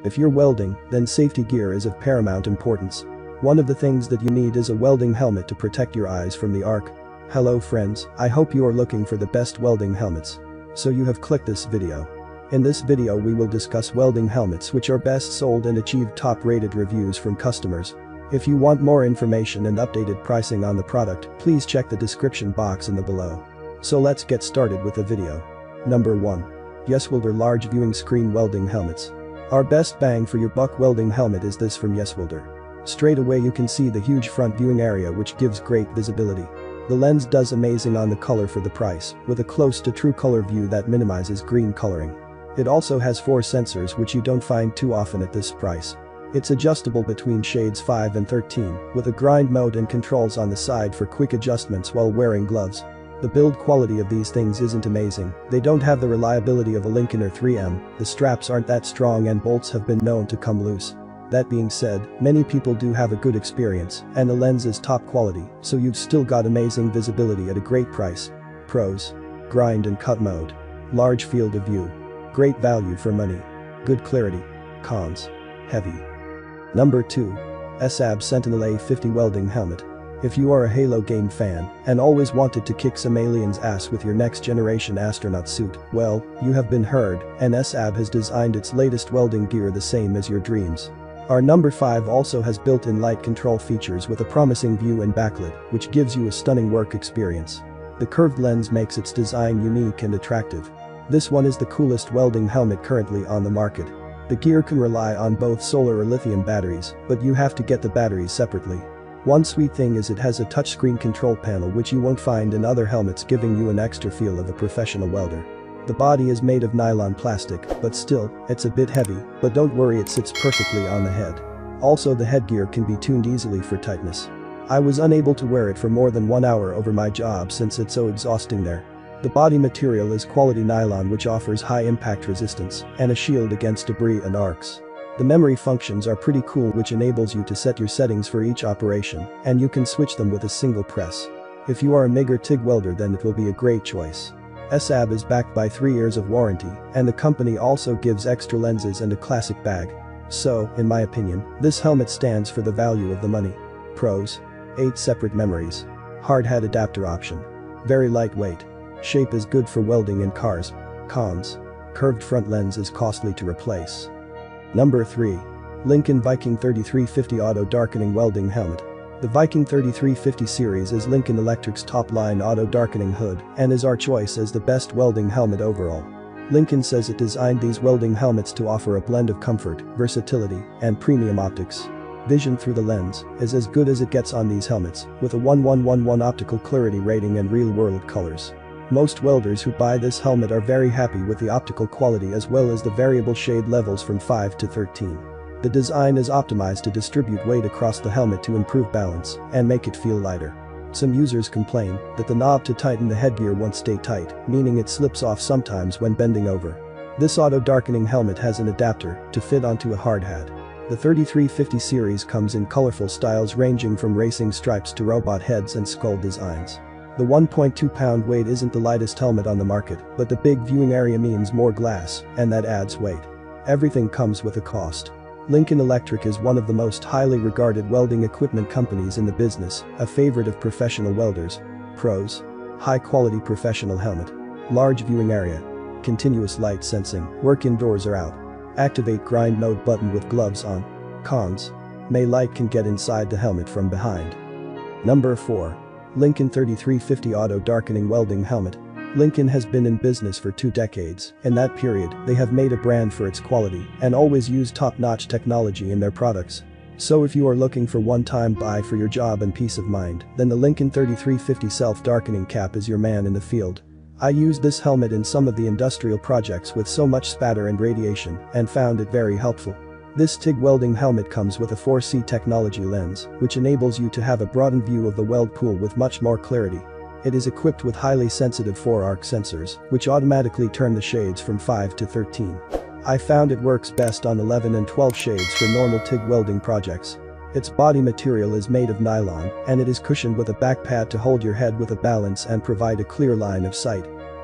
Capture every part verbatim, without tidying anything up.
If you're welding, then safety gear is of paramount importance. One of the things that you need is a welding helmet to protect your eyes from the arc. Hello friends, I hope you are looking for the best welding helmets. So you have clicked this video. In this video we will discuss welding helmets which are best sold and achieved top rated reviews from customers. If you want more information and updated pricing on the product, please check the description box in the below. So let's get started with the video. Number one. Yeswelder Large Viewing Screen Welding Helmets. Our best bang for your buck welding helmet is this from Yeswelder. Straight away you can see the huge front viewing area which gives great visibility. The lens does amazing on the color for the price, with a close to true color view that minimizes green coloring. It also has four sensors which you don't find too often at this price. It's adjustable between shades five and thirteen, with a grind mode and controls on the side for quick adjustments while wearing gloves. The build quality of these things isn't amazing, they don't have the reliability of a Lincoln or three M, the straps aren't that strong and bolts have been known to come loose. That being said, many people do have a good experience, and the lens is top quality, so you've still got amazing visibility at a great price. Pros. Grind and cut mode. Large field of view. Great value for money. Good clarity. Cons. Heavy. Number two. S A B Sentinel A fifty Welding Helmet. If you are a Halo game fan and always wanted to kick some aliens' ass with your next generation astronaut suit, well, you have been heard, and S A B has designed its latest welding gear the same as your dreams. Our number five also has built-in light control features with a promising view and backlit, which gives you a stunning work experience. The curved lens makes its design unique and attractive. This one is the coolest welding helmet currently on the market. The gear can rely on both solar or lithium batteries, but you have to get the batteries separately. One sweet thing is it has a touchscreen control panel which you won't find in other helmets, giving you an extra feel of a professional welder. The body is made of nylon plastic, but still, it's a bit heavy, but don't worry, it sits perfectly on the head. Also, the headgear can be tuned easily for tightness. I was unable to wear it for more than one hour over my job since it's so exhausting there. The body material is quality nylon which offers high impact resistance and a shield against debris and arcs. The memory functions are pretty cool, which enables you to set your settings for each operation, and you can switch them with a single press. If you are a MIG or TIG welder, then it will be a great choice. S A B is backed by three years of warranty, and the company also gives extra lenses and a classic bag. So, in my opinion, this helmet stands for the value of the money. Pros. eight separate memories. Hard hat adapter option. Very lightweight. Shape is good for welding in cars. Cons. Curved front lens is costly to replace. Number three. Lincoln Viking thirty-three fifty Auto Darkening Welding Helmet. The Viking thirty-three fifty series is Lincoln Electric's top-line auto darkening hood and is our choice as the best welding helmet overall. Lincoln says it designed these welding helmets to offer a blend of comfort, versatility, and premium optics. Vision through the lens is as good as it gets on these helmets, with a one one one one optical clarity rating and real-world colors. Most welders who buy this helmet are very happy with the optical quality as well as the variable shade levels from five to thirteen. The design is optimized to distribute weight across the helmet to improve balance and make it feel lighter. Some users complain that the knob to tighten the headgear won't stay tight, meaning it slips off sometimes when bending over. This auto darkening helmet has an adapter to fit onto a hard hat. The thirty-three fifty series comes in colorful styles ranging from racing stripes to robot heads and skull designs. The one point two pound weight isn't the lightest helmet on the market, but the big viewing area means more glass, and that adds weight. Everything comes with a cost. Lincoln Electric is one of the most highly regarded welding equipment companies in the business, a favorite of professional welders. Pros. High-quality professional helmet. Large viewing area. Continuous light sensing, work indoors or out. Activate grind mode button with gloves on. Cons. May light can get inside the helmet from behind. Number four. Lincoln thirty-three fifty Auto Darkening Welding Helmet. Lincoln has been in business for two decades. In that period, they have made a brand for its quality and always use top-notch technology in their products. So if you are looking for one-time buy for your job and peace of mind, then the Lincoln thirty-three fifty self-darkening cap is your man in the field. I used this helmet in some of the industrial projects with so much spatter and radiation and found it very helpful. This TIG welding helmet comes with a four C technology lens, which enables you to have a broadened view of the weld pool with much more clarity. It is equipped with highly sensitive four arc sensors, which automatically turn the shades from five to thirteen. I found it works best on eleven and twelve shades for normal TIG welding projects. Its body material is made of nylon, and it is cushioned with a back pad to hold your head with a balance and provide a clear line of sight.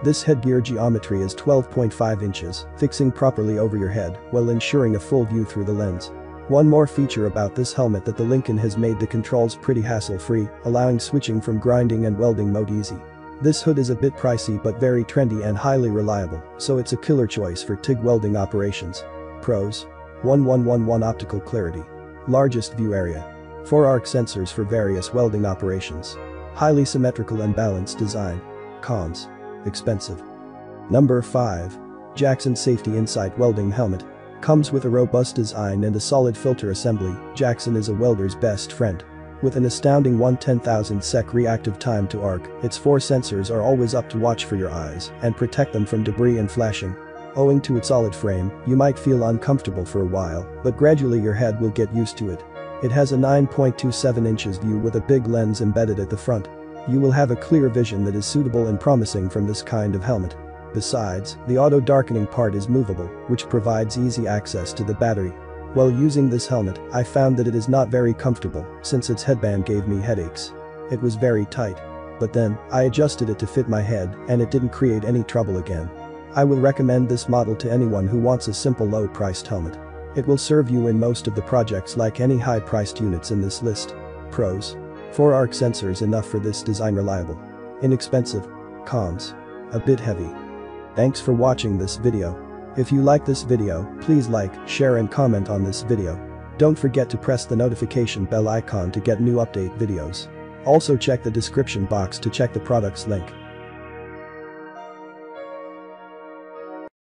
This headgear geometry is twelve point five inches, fixing properly over your head while ensuring a full view through the lens. One more feature about this helmet that the Lincoln has made the controls pretty hassle-free, allowing switching from grinding and welding mode easy. This hood is a bit pricey but very trendy and highly reliable, so it's a killer choice for TIG welding operations. Pros. one one one one Optical clarity. Largest view area. four arc sensors for various welding operations. Highly symmetrical and balanced design. Cons. Expensive. Number five. Jackson Safety Insight Welding Helmet. Comes with a robust design and a solid filter assembly. Jackson is a welder's best friend. With an astounding one hundred ten thousand second reactive time to arc, its four sensors are always up to watch for your eyes and protect them from debris and flashing. Owing to its solid frame, you might feel uncomfortable for a while, but gradually your head will get used to it. It has a nine point two seven inches view with a big lens embedded at the front. You will have a clear vision that is suitable and promising from this kind of helmet. Besides, the auto-darkening part is movable, which provides easy access to the battery. While using this helmet, I found that it is not very comfortable, since its headband gave me headaches. It was very tight. But then, I adjusted it to fit my head, and it didn't create any trouble again. I will recommend this model to anyone who wants a simple low-priced helmet. It will serve you in most of the projects like any high-priced units in this list. Pros. four arc sensors enough for this design. Reliable. Inexpensive. Cons. A bit heavy. Thanks for watching this video. If you like this video, please like, share and comment on this video. Don't forget to press the notification bell icon to get new update videos. Also check the description box to check the product's link.